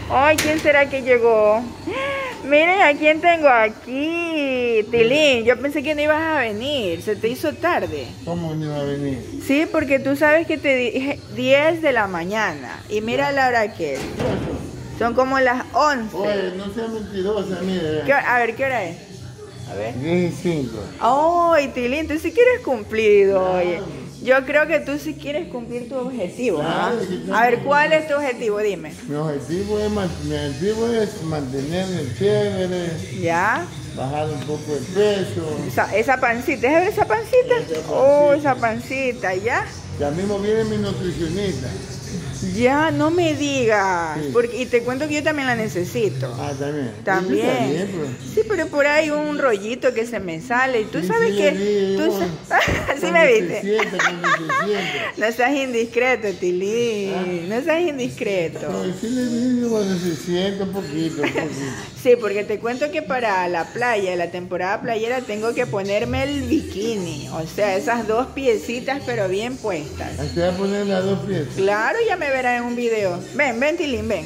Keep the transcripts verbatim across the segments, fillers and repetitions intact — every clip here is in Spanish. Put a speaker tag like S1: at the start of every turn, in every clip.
S1: Ay, ¿quién será que llegó? Miren a quién tengo aquí. Tilín, yo pensé que no ibas a venir. Se te hizo tarde.
S2: ¿Cómo no iba a venir?
S1: Sí, porque tú sabes que te dije diez de la mañana. Y mira la hora que es. Son como las once.
S2: Oye, no seas mentirosa, mire.
S1: ¿Qué hora? A ver, ¿qué hora es? A ver.
S2: diez y cinco.
S1: Ay, Tilín, tú sí quieres cumplir, oye. Yo creo que tú sí quieres cumplir tu objetivo, ¿ah?
S2: Claro,
S1: A ver, ¿cuál es tu objetivo? Dime.
S2: Mi objetivo es, man- mi objetivo es mantenerme chévere,
S1: ¿Ya?
S2: bajar un poco de peso.
S1: Esa, esa pancita, ¿es ver esa pancita?
S2: Esa pancita.
S1: Oh, esa pancita, ¿ya?
S2: Ya mismo viene mi nutricionista.
S1: Ya, no me digas.
S2: Sí.
S1: Porque, y te cuento que yo también la necesito.
S2: Ah, también.
S1: También.
S2: Eso está bien, pues.
S1: Sí, pero por ahí un rollito que se me sale. Y tú
S2: Sí,
S1: sabes
S2: sí,
S1: que...
S2: le vi,
S1: Tú
S2: vos.
S1: sa- Así
S2: Cuando
S1: me
S2: se
S1: viste.
S2: sienta, cuando se sienta.
S1: No seas indiscreto, Tilín.
S2: Ah.
S1: No seas indiscreto.
S2: Pero sí le vi cuando se sienta un poquito, un poquito.
S1: Sí, porque te cuento que para la playa, la temporada playera, tengo que ponerme el bikini. O sea, esas dos piecitas, pero bien puestas.
S2: Aquí voy a poner las dos piezas.
S1: Claro, ya me verás en un video. Ven, ven, Tilín, ven.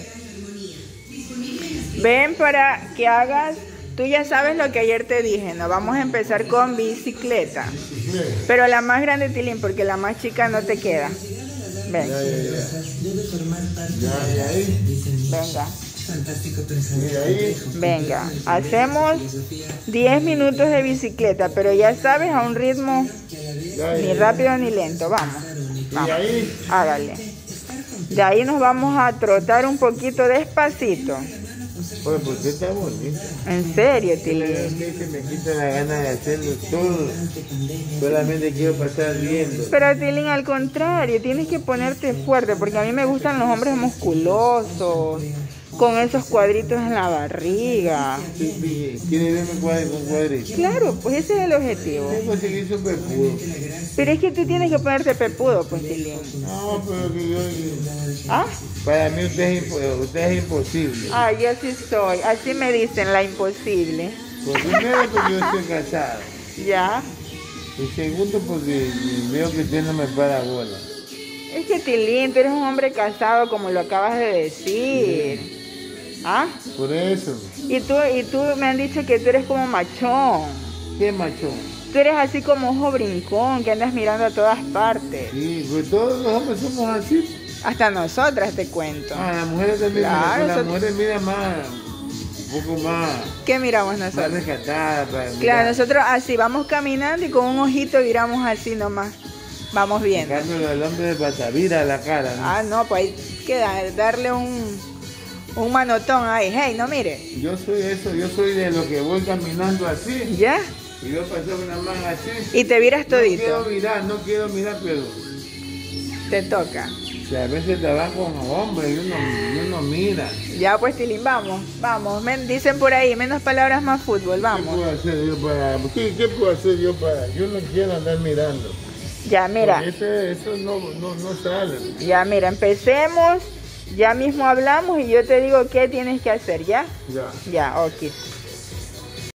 S1: Ven para que hagas... Tú ya sabes lo que ayer te dije, ¿no? Vamos a empezar con bicicleta.
S2: Bien.
S1: Pero la más grande, Tilín, porque la más chica no te queda. Ven,
S2: Ya, ya, ya. Ya, ya, ahí.
S1: venga.
S2: Mira ahí.
S1: Venga, hacemos diez minutos de bicicleta, pero ya sabes, a un ritmo
S2: Ya,
S1: ni
S2: ya,
S1: rápido ni lento. Vamos,
S2: Y
S1: vamos,
S2: ahí.
S1: hágale. De ahí nos vamos a trotar un poquito despacito.
S2: Oye, pues usted está bonita.
S1: En serio,
S2: A
S1: Tilín.
S2: mí se me quita la gana de hacerlo todo. Solamente quiero pasar viendo.
S1: Pero Tilín, al contrario, tienes que ponerte fuerte, porque a mí me gustan los hombres musculosos, con esos cuadritos en la barriga.
S2: Sí, sí, ¿quiere verme cuadri- con cuadritos?
S1: Claro, pues ese es el objetivo.
S2: Tengo que seguir súper puro.
S1: Pero es que tú tienes que ponerte pepudo, pues, Tilín.
S2: No, pero que yo...
S1: ¿Ah?
S2: Para mí usted es, impo- usted es imposible.
S1: Ah, yo sí soy. Así me dicen, la imposible.
S2: Por primero porque yo estoy casado.
S1: ¿Ya?
S2: Y segundo porque veo que usted no me para bola.
S1: Es que Tilín, tú eres un hombre casado, como lo acabas de decir. ¿Ah?
S2: Por eso.
S1: Y tú, y tú me han dicho que tú eres como machón.
S2: ¿Qué macho?
S1: Tú eres así como ojo brincón, que andas mirando a todas partes.
S2: Sí, pues todos los hombres somos así.
S1: Hasta nosotras te cuento.
S2: Ah, las mujeres también,
S1: Claro,
S2: pero las
S1: eso-
S2: mujeres miran más, un poco más,
S1: ¿Qué miramos
S2: más
S1: nosotros?
S2: rescatadas. Para
S1: Claro,
S2: mirar.
S1: nosotros así vamos caminando y con un ojito viramos así nomás. Vamos viendo.
S2: Sacándole al hombre de patavira a la cara, ¿no?
S1: Ah, no, pues hay que da- darle un, un manotón ahí. Hey, no mire.
S2: Yo soy eso, yo soy de los que voy caminando así,
S1: ¿Ya?
S2: y yo paso una mano así.
S1: Y te viras
S2: No quiero
S1: todito.
S2: mirar, no quiero mirar, pero
S1: Te toca.
S2: o sea, a veces trabajo con los hombres y uno, y uno mira.
S1: Ya pues, Tilín, vamos, vamos. Men- dicen por ahí, menos palabras, más fútbol,
S2: ¿Qué
S1: vamos.
S2: puedo hacer yo para, ¿qué, qué puedo hacer yo para? Yo no quiero andar mirando.
S1: Ya, mira,
S2: Porque Eso, eso no, no, no sale.
S1: ya, mira, empecemos. Ya mismo hablamos y yo te digo qué tienes que hacer, ¿ya?
S2: Ya.
S1: Ya, ok.